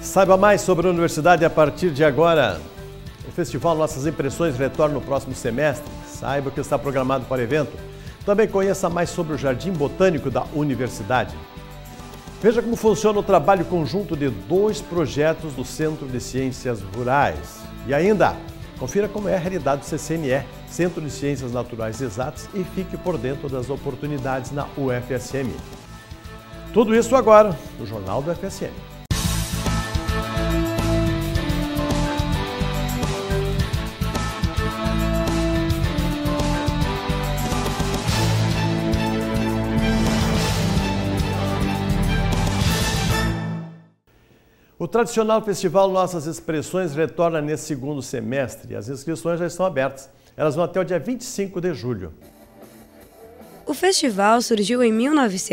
Saiba mais sobre a universidade a partir de agora. O festival Nossas Impressões retorna no próximo semestre. Saiba o que está programado para o evento. Também conheça mais sobre o Jardim Botânico da universidade. Veja como funciona o trabalho conjunto de 2 projetos do Centro de Ciências Rurais. E ainda, confira como é a realidade do CCNE, Centro de Ciências Naturais e Exatas, e fique por dentro das oportunidades na UFSM. Tudo isso agora no Jornal do UFSM. O tradicional festival Nossas Expressões retorna nesse segundo semestre. As inscrições já estão abertas. Elas vão até o dia 25 de julho. O festival surgiu em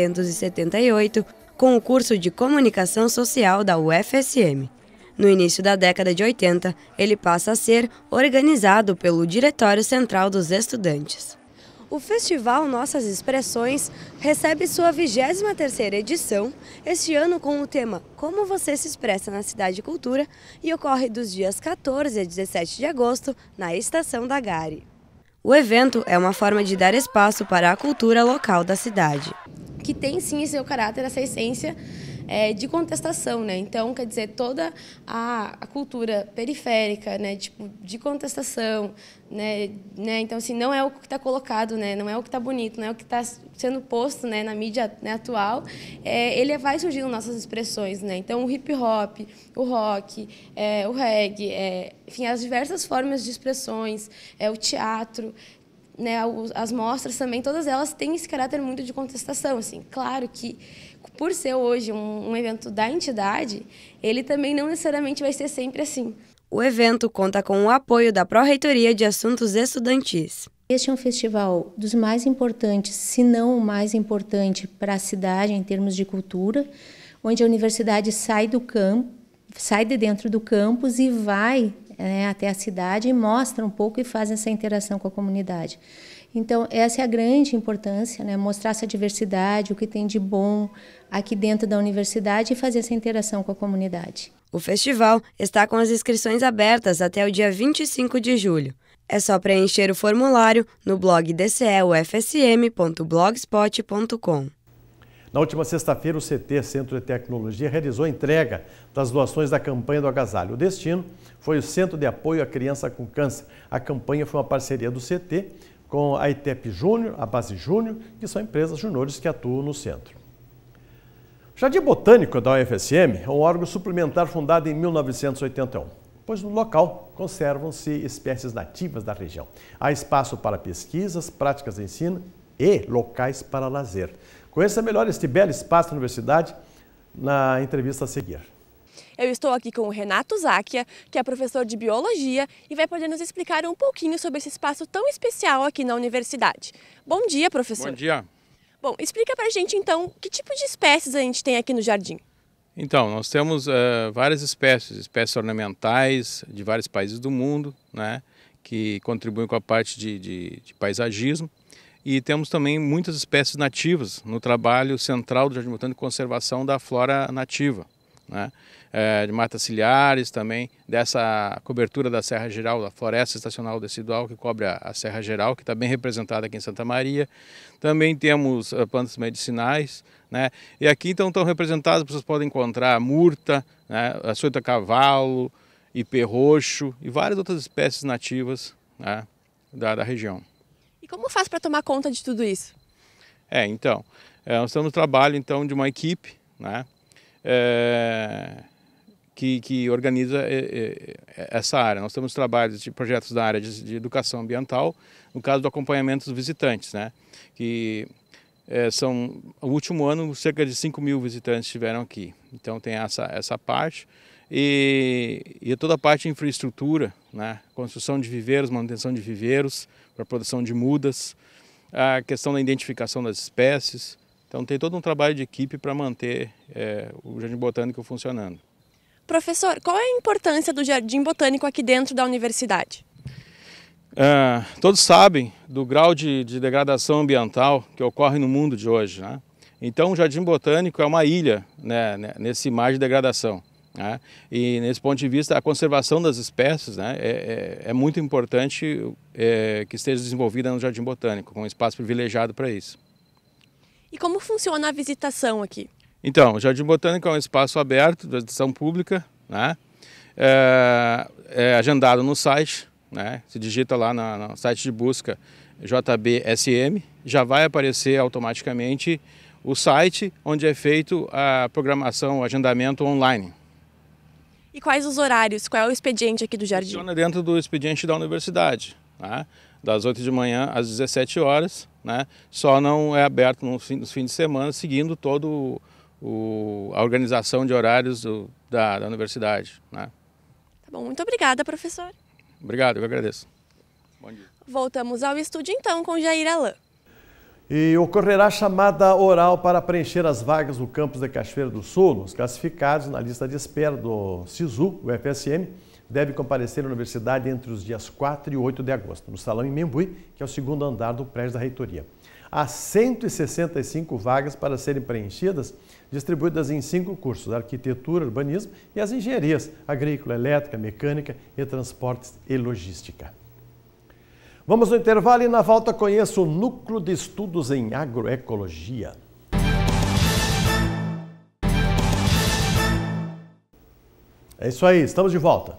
1978 com o curso de Comunicação Social da UFSM. No início da década de 80, ele passa a ser organizado pelo Diretório Central dos Estudantes. O festival Nossas Expressões recebe sua 23ª edição, este ano com o tema Como Você se Expressa na Cidade e Cultura, e ocorre dos dias 14 a 17 de agosto na Estação da Gare. O evento é uma forma de dar espaço para a cultura local da cidade. Que tem sim seu caráter, essa essência de contestação, né? Então, quer dizer, toda a cultura periférica, né, tipo, de contestação, né? Então, assim, não é o que está colocado, né? Não é o que está bonito, não é o que está sendo posto, né, na mídia, né, atual. Ele vai surgindo nossas expressões, né? Então, o hip hop, o rock, o reggae, enfim, as diversas formas de expressões, o teatro, né, as mostras também, todas elas têm esse caráter muito de contestação, assim. Claro que, por ser hoje um evento da entidade, ele também não necessariamente vai ser sempre assim. O evento conta com o apoio da Pró-Reitoria de Assuntos Estudantis. Este é um festival dos mais importantes, se não o mais importante para a cidade em termos de cultura, onde a universidade sai de dentro do campus e vai até a cidade e mostra um pouco e faz essa interação com a comunidade. Então, essa é a grande importância, né? Mostrar essa diversidade, o que tem de bom aqui dentro da universidade e fazer essa interação com a comunidade. O festival está com as inscrições abertas até o dia 25 de julho. É só preencher o formulário no blog dceufsm.blogspot.com. Na última sexta-feira, o CT, Centro de Tecnologia, realizou a entrega das doações da campanha do agasalho. O destino foi o Centro de Apoio à Criança com Câncer. A campanha foi uma parceria do CT com a ITEP Júnior, a Base Júnior, que são empresas juniores que atuam no centro. O Jardim Botânico da UFSM é um órgão suplementar fundado em 1981, pois no local conservam-se espécies nativas da região. Há espaço para pesquisas, práticas de ensino e locais para lazer. Conheça melhor este belo espaço da universidade na entrevista a seguir. Eu estou aqui com o Renato Záquia, que é professor de Biologia e vai poder nos explicar um pouquinho sobre esse espaço tão especial aqui na universidade. Bom dia, professor. Bom dia. Bom, explica pra gente então que tipo de espécies a gente tem aqui no jardim. Então, nós temos várias espécies ornamentais de vários países do mundo, né, que contribuem com a parte de paisagismo. E temos também muitas espécies nativas no trabalho central do Jardim Botânico de conservação da flora nativa, né? De matas ciliares também, dessa cobertura da Serra Geral, da floresta estacional decidual que cobre a Serra Geral, que está bem representada aqui em Santa Maria. Também temos plantas medicinais, né? E aqui então estão representadas, vocês podem encontrar murta, né? Açoita-cavalo, ipê roxo e várias outras espécies nativas, né, da região. E como faz para tomar conta de tudo isso? Então, nós estamos no trabalho então, de uma equipe, né, que organiza essa área. Nós temos trabalhos de projetos da área de educação ambiental, no caso do acompanhamento dos visitantes, né, que o último ano, cerca de 5.000 visitantes estiveram aqui. Então tem essa parte. E toda a parte de infraestrutura, né, construção de viveiros, manutenção de viveiros, para a produção de mudas, a questão da identificação das espécies. Então tem todo um trabalho de equipe para manter o Jardim Botânico funcionando. Professor, qual é a importância do Jardim Botânico aqui dentro da universidade? Todos sabem do grau de degradação ambiental que ocorre no mundo de hoje, né? Então o Jardim Botânico é uma ilha, né, nesse mar de degradação. né? E nesse ponto de vista, a conservação das espécies, né, é muito importante que esteja desenvolvida no Jardim Botânico, com um espaço privilegiado para isso. E como funciona a visitação aqui? Então, o Jardim Botânico é um espaço aberto, de visitação pública, né? É agendado no site, né? Se digita lá no site de busca JBSM, já vai aparecer automaticamente o site onde é feito a programação, o agendamento online. E quais os horários? Qual é o expediente aqui do jardim? Funciona dentro do expediente da universidade, né? Das 8 de manhã às 17 horas, né? Só não é aberto nos fins de semana, seguindo todo a organização de horários da universidade, né? Tá bom, muito obrigada, professor. Obrigado, eu agradeço. Bom dia. Voltamos ao estúdio então com Jair Alain. E ocorrerá chamada oral para preencher as vagas no campus de Cachoeira do Sul. Os classificados na lista de espera do SISU, o FSM, devem comparecer à universidade entre os dias 4 e 8 de agosto, no Salão Imembuí, que é o segundo andar do prédio da reitoria. Há 165 vagas para serem preenchidas, distribuídas em 5 cursos: arquitetura, urbanismo e as engenharias, agrícola, elétrica, mecânica e transportes e logística. Vamos no intervalo e na volta conheço o Núcleo de Estudos em Agroecologia. É isso aí, estamos de volta.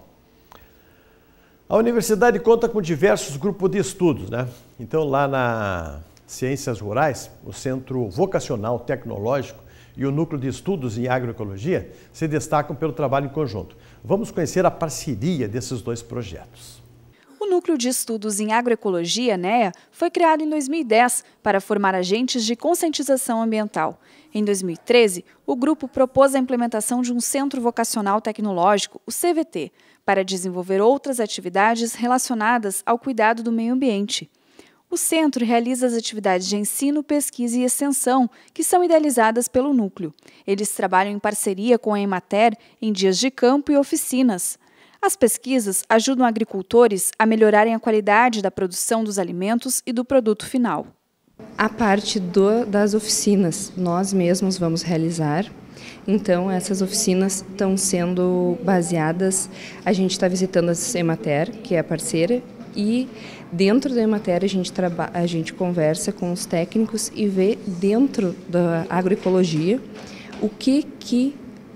A universidade conta com diversos grupos de estudos, né? Então, lá na Ciências Rurais, o Centro Vocacional Tecnológico e o Núcleo de Estudos em Agroecologia se destacam pelo trabalho em conjunto. Vamos conhecer a parceria desses dois projetos. O Núcleo de Estudos em Agroecologia, NEA, foi criado em 2010 para formar agentes de conscientização ambiental. Em 2013, o grupo propôs a implementação de um Centro Vocacional Tecnológico, o CVT, para desenvolver outras atividades relacionadas ao cuidado do meio ambiente. O centro realiza as atividades de ensino, pesquisa e extensão, que são idealizadas pelo núcleo. Eles trabalham em parceria com a Emater em dias de campo e oficinas. As pesquisas ajudam agricultores a melhorarem a qualidade da produção dos alimentos e do produto final. A parte das oficinas, nós mesmos vamos realizar. Então, essas oficinas estão sendo baseadas, a gente está visitando a Emater, que é a parceira, e dentro da Emater a gente conversa com os técnicos e vê dentro da agroecologia o que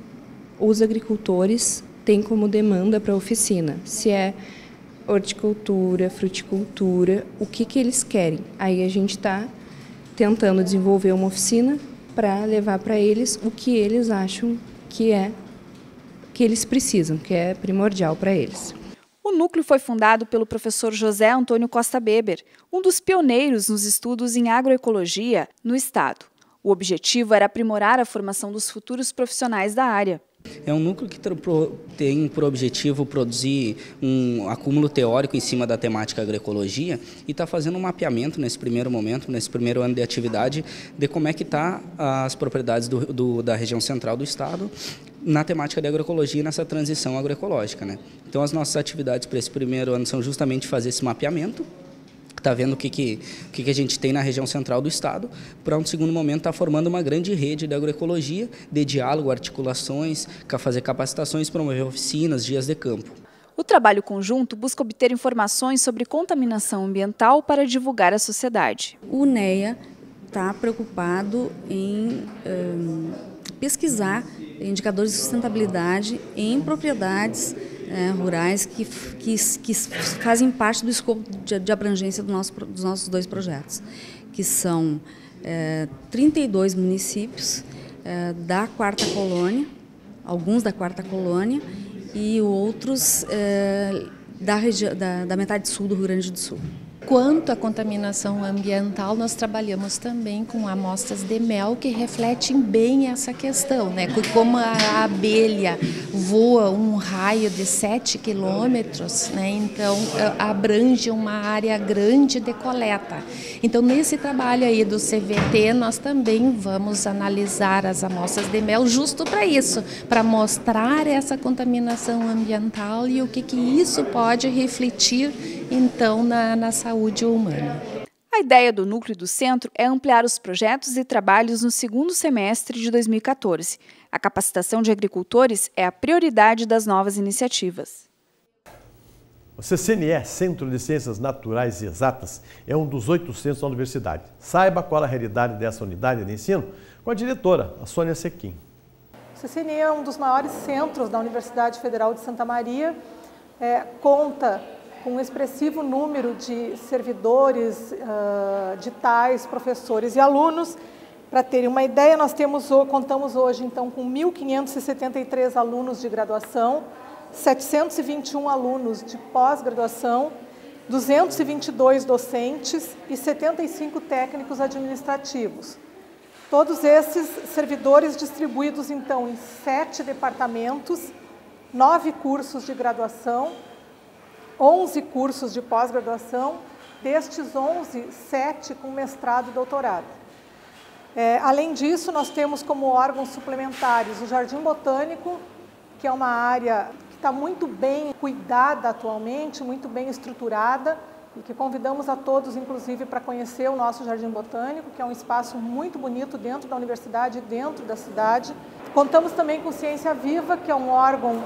os agricultores têm como demanda para a oficina. Se é horticultura, fruticultura, o que eles querem. Aí a gente está tentando desenvolver uma oficina para levar para eles o que eles acham que eles precisam, que é primordial para eles. O núcleo foi fundado pelo professor José Antônio Costa Beber, um dos pioneiros nos estudos em agroecologia no estado. O objetivo era aprimorar a formação dos futuros profissionais da área. É um núcleo que tem por objetivo produzir um acúmulo teórico em cima da temática agroecologia e está fazendo um mapeamento nesse primeiro momento, nesse primeiro ano de atividade, de como é que está as propriedades da região central do estado na temática de agroecologia e nessa transição agroecológica, né? Então as nossas atividades para esse primeiro ano são justamente fazer esse mapeamento, está vendo o que a gente tem na região central do estado, para um segundo momento estar formando uma grande rede de agroecologia, de diálogo, articulações, fazer capacitações, promover oficinas, dias de campo. O trabalho conjunto busca obter informações sobre contaminação ambiental para divulgar à sociedade. O NEA está preocupado em pesquisar indicadores de sustentabilidade em propriedades rurais que fazem parte do escopo de abrangência dos nossos dois projetos, que são 32 municípios da Quarta Colônia, alguns da Quarta Colônia e outros da metade sul do Rio Grande do Sul. Quanto à contaminação ambiental, nós trabalhamos também com amostras de mel que refletem bem essa questão, né? Como a abelha voa um raio de 7 quilômetros, né? Então abrange uma área grande de coleta. Então, nesse trabalho aí do CVT, nós também vamos analisar as amostras de mel justo para isso, para mostrar essa contaminação ambiental e o que isso pode refletir, então, na saúde humana. A ideia do núcleo do centro é ampliar os projetos e trabalhos no segundo semestre de 2014. A capacitação de agricultores é a prioridade das novas iniciativas. O CCNE, Centro de Ciências Naturais e Exatas, é um dos 8 centros da universidade. Saiba qual a realidade dessa unidade de ensino com a diretora, a Sônia Sequim. O CCNE é um dos maiores centros da Universidade Federal de Santa Maria, conta com um expressivo número de servidores, ditais, professores e alunos. Para terem uma ideia, nós contamos hoje então com 1.573 alunos de graduação, 721 alunos de pós-graduação, 222 docentes e 75 técnicos administrativos. Todos esses servidores distribuídos então em 7 departamentos, 9 cursos de graduação, 11 cursos de pós-graduação, destes 11, 7 com mestrado e doutorado. Além disso, nós temos como órgãos suplementares o Jardim Botânico, que é uma área que está muito bem cuidada atualmente, muito bem estruturada, e que convidamos a todos, inclusive, para conhecer o nosso Jardim Botânico, que é um espaço muito bonito dentro da universidade e dentro da cidade. Contamos também com Ciência Viva, que é um órgão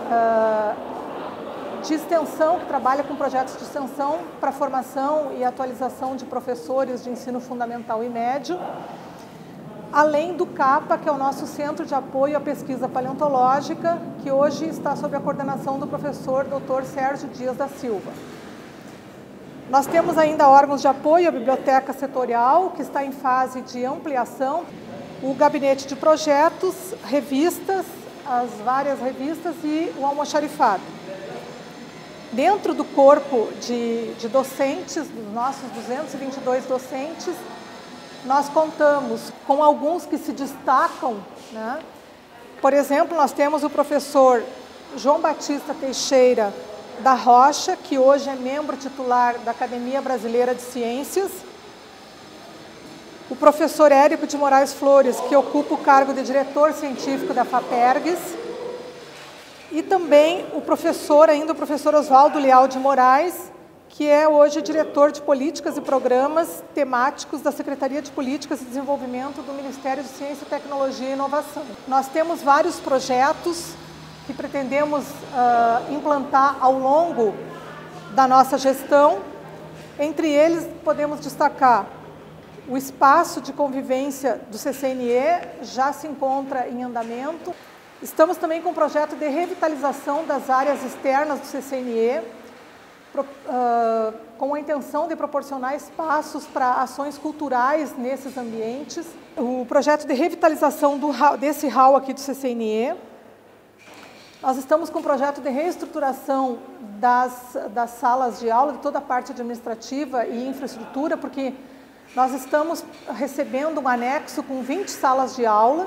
de extensão, que trabalha com projetos de extensão para formação e atualização de professores de ensino fundamental e médio. Além do CAPA, que é o nosso Centro de Apoio à Pesquisa Paleontológica, que hoje está sob a coordenação do professor Dr. Sérgio Dias da Silva. Nós temos ainda órgãos de apoio à Biblioteca Setorial, que está em fase de ampliação, o Gabinete de Projetos, revistas, as várias revistas e o almoxarifado. Dentro do corpo de docentes, dos nossos 222 docentes, nós contamos com alguns que se destacam, né? Por exemplo, nós temos o professor João Batista Teixeira da Rocha, que hoje é membro titular da Academia Brasileira de Ciências. O professor Érico de Moraes Flores, que ocupa o cargo de diretor científico da FAPERGS. E também o professor Oswaldo Leal de Moraes, que é hoje diretor de Políticas e Programas Temáticos da Secretaria de Políticas e Desenvolvimento do Ministério de Ciência, Tecnologia e Inovação. Nós temos vários projetos que pretendemos implantar ao longo da nossa gestão. Entre eles, podemos destacar o espaço de convivência do CCNE, já se encontra em andamento. Estamos também com um projeto de revitalização das áreas externas do CCNE, com a intenção de proporcionar espaços para ações culturais nesses ambientes. O projeto de revitalização desse hall aqui do CCNE. Nós estamos com um projeto de reestruturação das salas de aula, de toda a parte administrativa e infraestrutura, porque nós estamos recebendo um anexo com 20 salas de aula,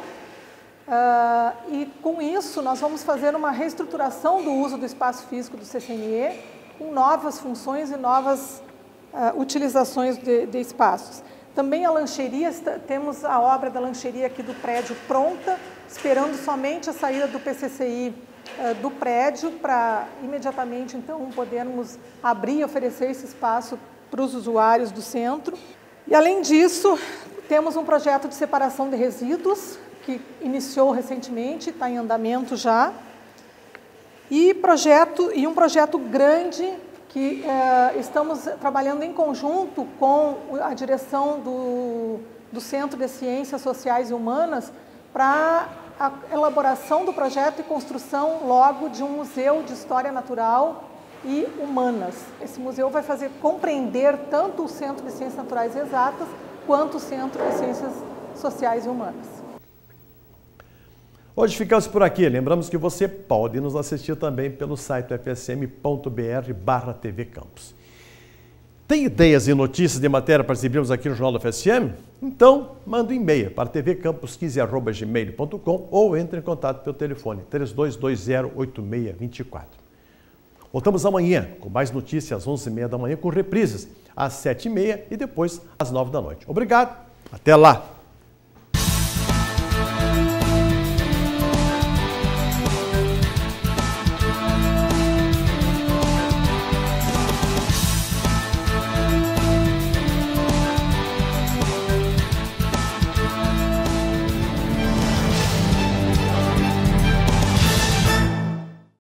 e com isso nós vamos fazer uma reestruturação do uso do espaço físico do CCNE, com novas funções e novas utilizações de espaços. Também a lancheria, temos a obra da lancheria aqui do prédio pronta, esperando somente a saída do PCCI do prédio para imediatamente então podermos abrir e oferecer esse espaço para os usuários do centro. E além disso, temos um projeto de separação de resíduos que iniciou recentemente, está em andamento já, e um projeto grande que estamos trabalhando em conjunto com a direção do Centro de Ciências Sociais e Humanas para a elaboração do projeto e construção logo de um museu de História Natural e Humanas. Esse museu vai fazer compreender tanto o Centro de Ciências Naturais e Exatas quanto o Centro de Ciências Sociais e Humanas. Hoje ficamos por aqui. Lembramos que você pode nos assistir também pelo site fsm.br/TV Campus. Tem ideias e notícias de matéria para exibirmos aqui no Jornal da FSM? Então, manda um e-mail para tvcampus15@gmail.com ou entre em contato pelo telefone 3220-8624. Voltamos amanhã com mais notícias às 11h30 da manhã, com reprises às 7h30 e depois às 9 da noite. Obrigado, até lá!